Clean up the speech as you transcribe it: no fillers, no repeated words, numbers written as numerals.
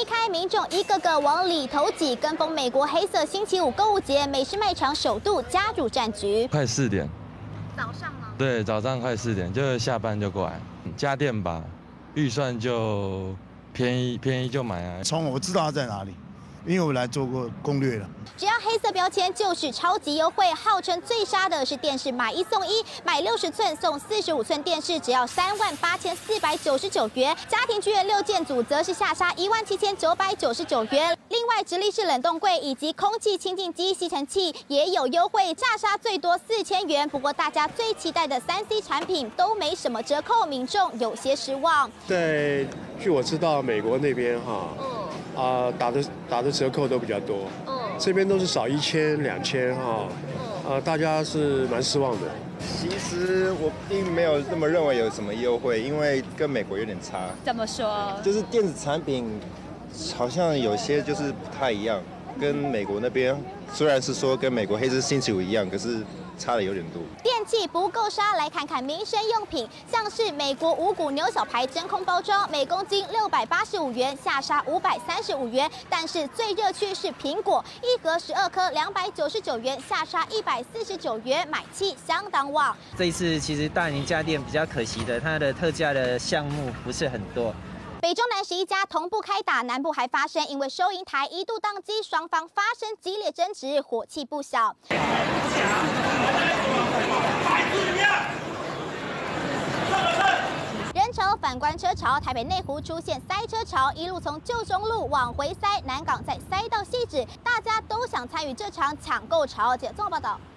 开，民众一个个往里头挤，跟风美国黑色星期五购物节，美式卖场首度加入战局。 快4点， 早上吗？ 对，早上快4点，就下班就过来，家电吧，预算就便宜就买啊。 我知道它在哪里，因为我来做过攻略了。 只要黑色标签就是超级优惠，号称最杀的是电视买1送1，买60寸送45寸电视只要38499元，家庭剧院6件组则是下杀17999元。另外，直立式冷冻柜以及空气清净机吸尘器也有优惠，炸杀最多4000元。不过大家最期待的3C 产品都没什么折扣，民众有些失望。 据我知道，美国那边打的折扣都比较多，这边都是少1000、2000大家是蛮失望的。 其实我并没有这么认为有什么优惠，因为跟美国有点差。 怎么说？ 就是电子产品好像有些就是不太一样，跟美国那边虽然是说跟美国黑色星期五一样，可是差的有点多。 电器不够杀，来看看民生用品，像是美国五谷牛小排真空包装，每公斤685元，下杀535元。但是最热区是苹果，一盒12颗299元，下杀149元，买气相当旺。 这一次其实大宁家电比较可惜的，它的特价的项目不是很多。 北中南11家同步开打，南部还发生因为收银台一度宕机，双方发生激烈争执，火气不小。人潮反观车潮，台北内湖出现塞车潮，一路从旧中路往回塞，南港再塞到汐止，大家都想参与这场抢购潮。综合报道。